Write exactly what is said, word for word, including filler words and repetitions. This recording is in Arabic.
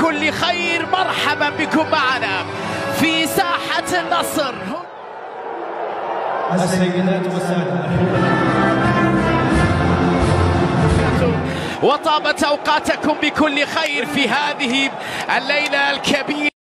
بكل خير. مرحبا بكم معنا في ساحة النصر. السيدات والسادة، وطابت أوقاتكم بكل خير في هذه الليلة الكبيرة.